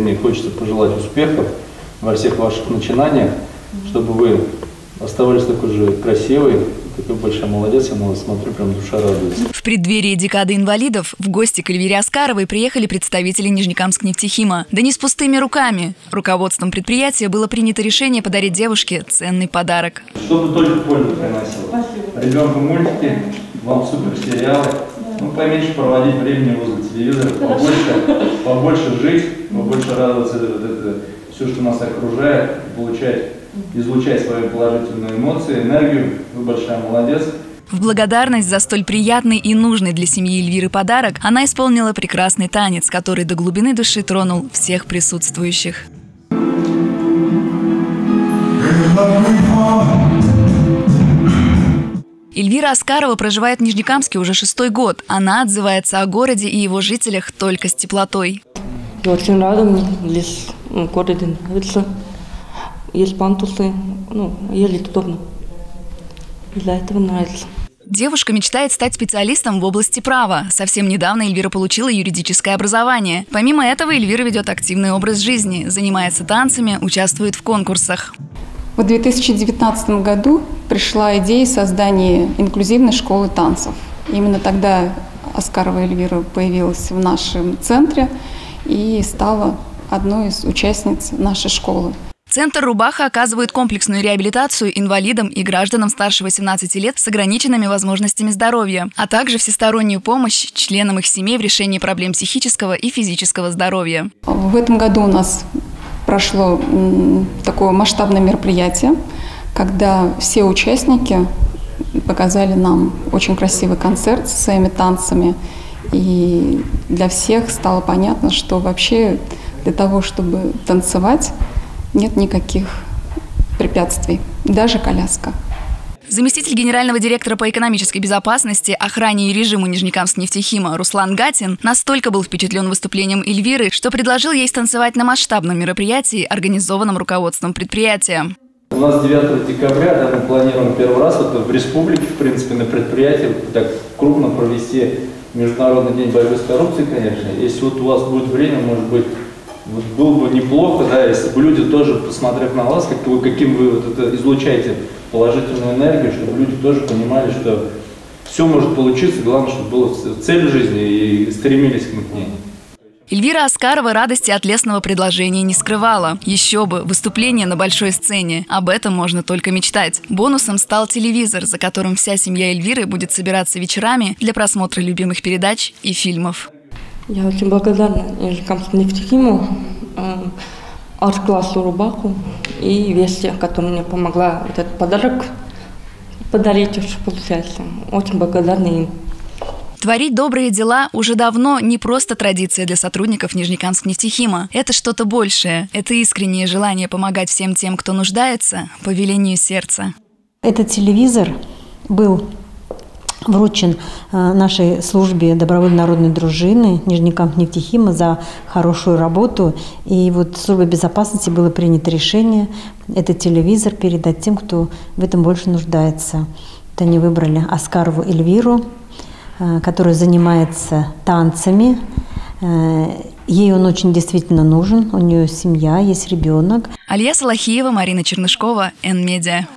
искренне хочется пожелать успехов во всех ваших начинаниях, чтобы вы оставались такой же красивой, такой большой молодец, я на вас смотрю, прям душа радуется. В преддверии декады инвалидов в гости к Эльвире Аскаровой приехали представители Нижнекамскнефтехима. Да не с пустыми руками. Руководством предприятия было принято решение подарить девушке ценный подарок. Чтобы только пользу приносило. Ребенку мультики, вам супер сериалы. Ну, поменьше проводить времени возле телевизора, побольше жить, побольше радоваться все, что нас окружает, излучать свои положительные эмоции, энергию. Вы большая молодец. В благодарность за столь приятный и нужный для семьи Эльвиры подарок она исполнила прекрасный танец, который до глубины души тронул всех присутствующих. Эльвира Аскарова проживает в Нижнекамске уже 6-й год. Она отзывается о городе и его жителях только с теплотой. Я очень рада, мне здесь в городе нравится. Есть пандусы, ездить удобно. Из-за этого нравится. Девушка мечтает стать специалистом в области права. Совсем недавно Эльвира получила юридическое образование. Помимо этого, Эльвира ведет активный образ жизни, занимается танцами, участвует в конкурсах. В 2019 году пришла идея создания инклюзивной школы танцев. Именно тогда Аскарова Эльвира появилась в нашем центре и стала одной из участниц нашей школы. Центр «Рубаха» оказывает комплексную реабилитацию инвалидам и гражданам старше 18 лет с ограниченными возможностями здоровья, а также всестороннюю помощь членам их семей в решении проблем психического и физического здоровья. В этом году у нас прошло такое масштабное мероприятие, когда все участники показали нам очень красивый концерт со своими танцами. И для всех стало понятно, что вообще для того, чтобы танцевать, нет никаких препятствий, даже коляска. Заместитель генерального директора по экономической безопасности, охране и режиму Нижнекамскнефтехима Руслан Гатин настолько был впечатлен выступлением Эльвиры, что предложил ей станцевать на масштабном мероприятии, организованном руководством предприятия. У нас 9 декабря мы планируем первый раз в республике, в принципе, на предприятии так крупно провести Международный день борьбы с коррупцией, конечно. Если вот у вас будет время, может быть, вот было бы неплохо, да, если бы люди тоже, посмотрев на вас, каким вы вот это излучаете положительную энергию, чтобы люди тоже понимали, что все может получиться, главное, чтобы была цель жизни и стремились к ней. Эльвира Аскарова радости от лестного предложения не скрывала. Еще бы, выступление на большой сцене. Об этом можно только мечтать. Бонусом стал телевизор, за которым вся семья Эльвиры будет собираться вечерами для просмотра любимых передач и фильмов. Я очень благодарна Нижнекамскнефтехиму, арт-классу «Рубаху» и Вести, которая мне помогла этот подарок подарить, уж получается. Очень благодарна им. Творить добрые дела уже давно не просто традиция для сотрудников Нижнекамскнефтехима. Это что-то большее. Это искреннее желание помогать всем тем, кто нуждается, по велению сердца. Этот телевизор был вручен нашей службе добровольной народной дружины Нижнекамскнефтехима за хорошую работу. И вот в службе безопасности было принято решение этот телевизор передать тем, кто в этом больше нуждается. Вот они выбрали Аскарову Эльвиру, которая занимается танцами. Ей он очень действительно нужен. У нее семья, есть ребенок. Алия Салахиева, Марина Чернышкова, Н-Медиа.